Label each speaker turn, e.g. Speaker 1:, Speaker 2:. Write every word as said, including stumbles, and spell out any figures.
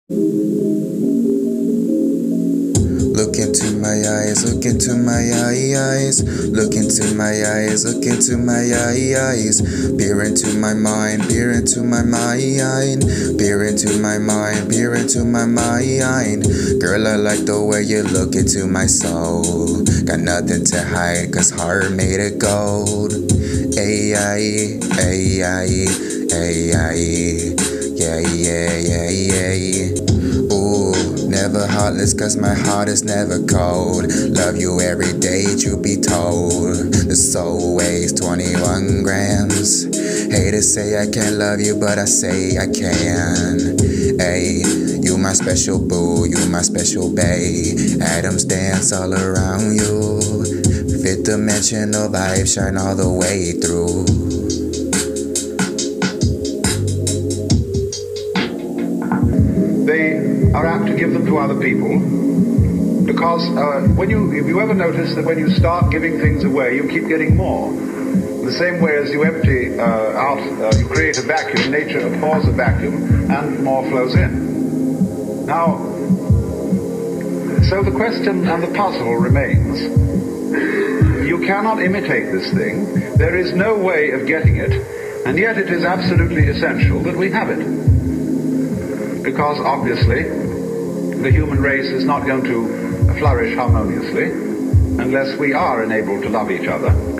Speaker 1: Look into my eyes, look into my eyes, look into my eyes, look into my eyes, peer into my mind, peer into my mind, peer into my mind, peer into my mind. Girl, I like the way you look into my soul. Got nothing to hide, cause heart made of gold. Ay, ay, ay, ay, ay, ay, yeah, yeah, yeah, yeah. Ooh, never heartless cause my heart is never cold. Love you every day, truth be told. The soul weighs twenty-one grams. Hate to say I can't love you, but I say I can. Ay, you my special boo, you my special bae. Atoms dance all around you. Fifth dimensional vibes shine all the way through.
Speaker 2: They are apt to give them to other people because uh, when you, if you ever notice that when you start giving things away, you keep getting more. The same way as you empty uh, out, uh, you create a vacuum, nature abhors a vacuum, and more flows in. Now, so the question and the puzzle remains. You cannot imitate this thing. There is no way of getting it, and yet it is absolutely essential that we have it. Because obviously, the human race is not going to flourish harmoniously unless we are enabled to love each other.